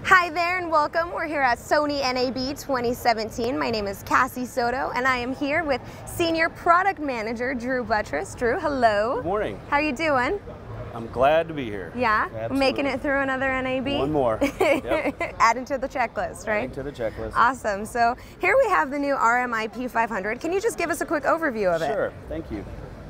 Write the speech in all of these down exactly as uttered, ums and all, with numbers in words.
Hi there and welcome. We're here at Sony N A B twenty seventeen. My name is Cassie Soto and I am here with Senior Product Manager Drew Buttress. Drew, hello. Good morning. How are you doing? I'm glad to be here. Yeah? Absolutely. Making it through another N A B? One more. Yep. Adding to the checklist, right? Adding to the checklist. Awesome. So here we have the new R M I P five hundred. Can you just give us a quick overview of it? Sure. Thank you.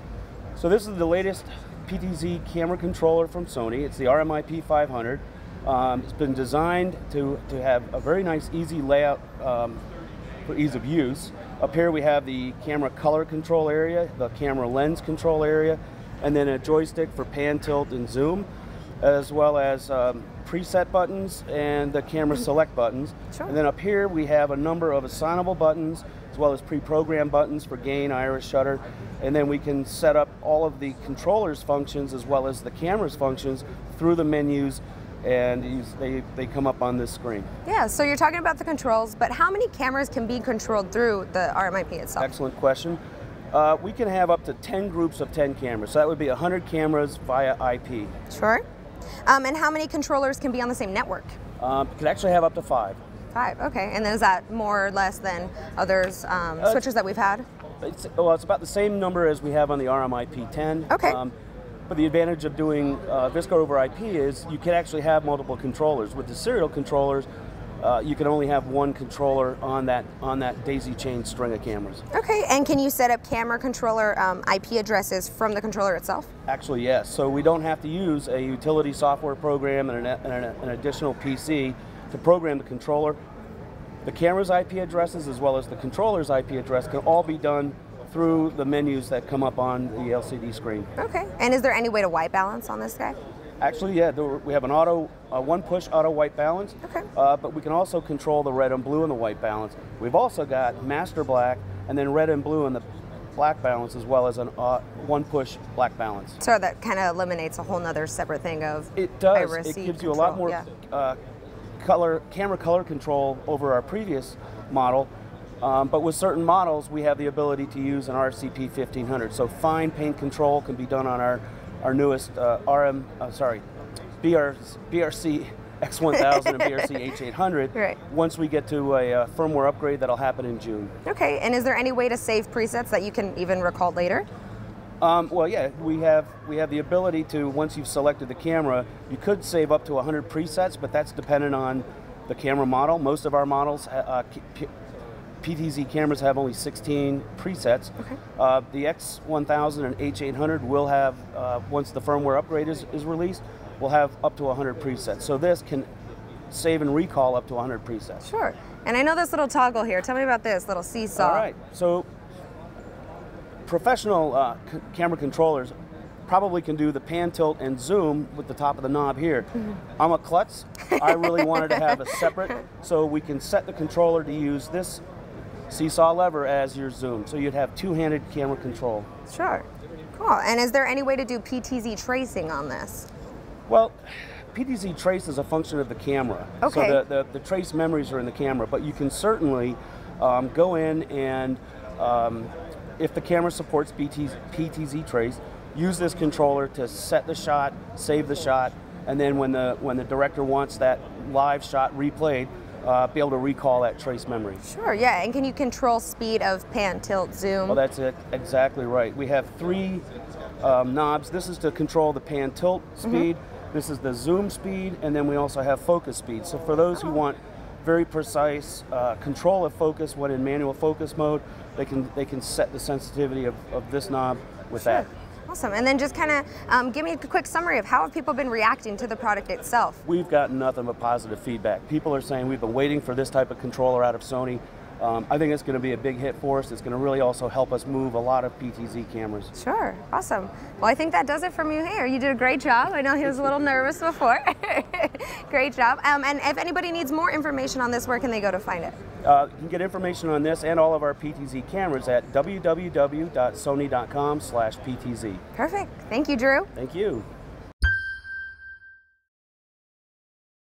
So this is the latest P T Z camera controller from Sony. It's the R M I P five hundred. Um, it's been designed to, to have a very nice, easy layout um, for ease of use. Up here we have the camera color control area, the camera lens control area, and then a joystick for pan, tilt, and zoom, as well as um, preset buttons and the camera select buttons. Sure. And then up here we have a number of assignable buttons, as well as pre-programmed buttons for gain, iris, shutter, and then we can set up all of the controller's functions as well as the camera's functions through the menus, and use, they, they come up on this screen. Yeah, so you're talking about the controls, but how many cameras can be controlled through the R M I P itself? Excellent question. Uh, we can have up to ten groups of ten cameras, so that would be one hundred cameras via I P. Sure. Um, and how many controllers can be on the same network? Um, could actually have up to five. Five, okay. And then is that more or less than others um, uh, switches that we've had? It's, well, it's about the same number as we have on the R M I P ten. Okay. Um, but the advantage of doing uh, Visco over I P is you can actually have multiple controllers. With the serial controllers, uh, you can only have one controller on that on that daisy chain string of cameras. Okay, and can you set up camera controller um, I P addresses from the controller itself? Actually, yes. So we don't have to use a utility software program and an, and an additional P C to program the controller. The camera's I P addresses as well as the controller's I P address can all be done through the menus that come up on the L C D screen. Okay, and is there any way to white balance on this guy? Actually, yeah, there, we have an auto, uh, one push auto white balance, okay. uh, but we can also control the red and blue in the white balance. We've also got master black and then red and blue in the black balance, as well as an uh, one push black balance. So that kind of eliminates a whole nother separate thing of it does. iris It gives control. you a lot more yeah. uh, color, camera color control over our previous model. Um, but with certain models, we have the ability to use an R C P fifteen hundred. So fine paint control can be done on our our newest uh, R M, uh, sorry, B R, B R C X one thousand and B R C H eight hundred. Right. Once we get to a uh, firmware upgrade, that'll happen in June. Okay. And is there any way to save presets that you can even recall later? Um, well, yeah, we have we have the ability to, once you've selected the camera, you could save up to one hundred presets, but that's dependent on the camera model. Most of our models. Uh, P T Z cameras have only sixteen presets. Okay. Uh, the X one thousand and H eight hundred will have, uh, once the firmware upgrade is, is released, will have up to one hundred presets. So this can save and recall up to one hundred presets. Sure. And I know this little toggle here. Tell me about this little seesaw. All right. So professional uh, c camera controllers probably can do the pan, tilt, and zoom with the top of the knob here. Mm-hmm. I'm a klutz. I really wanted to have a separate, so we can set the controller to use this seesaw lever as your zoom, so you'd have two-handed camera control. Sure. Cool. And is there any way to do P T Z tracing on this? Well, P T Z trace is a function of the camera. Okay. So the, the, the trace memories are in the camera, but you can certainly um, go in and, um, if the camera supports P T Z trace, use this controller to set the shot, save the shot, and then when the, when the director wants that live shot replayed, Uh, be able to recall that trace memory. Sure, yeah, and can you control speed of pan, tilt, zoom? Well, that's it, exactly right. We have three um, knobs. This is to control the pan, tilt speed. Mm-hmm. This is the zoom speed, and then we also have focus speed. So for those oh. who want very precise uh, control of focus when in manual focus mode, they can, they can set the sensitivity of, of this knob with sure. that. Awesome. And then just kind of um, give me a quick summary of how have people been reacting to the product itself? We've gotten nothing but positive feedback. People are saying we've been waiting for this type of controller out of Sony. Um, I think it's going to be a big hit for us. It's going to really also help us move a lot of P T Z cameras. Sure. Awesome. Well, I think that does it from you here. You did a great job. I know he was a little nervous before. Great job. Um, and if anybody needs more information on this, where can they go to find it? Uh, you can get information on this and all of our P T Z cameras at w w w dot sony dot com slash P T Z. Perfect. Thank you, Drew. Thank you.